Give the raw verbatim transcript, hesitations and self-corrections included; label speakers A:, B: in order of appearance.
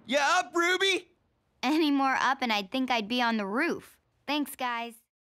A: You up, Ruby?
B: Any more up and I'd think I'd be on the roof. Thanks, guys.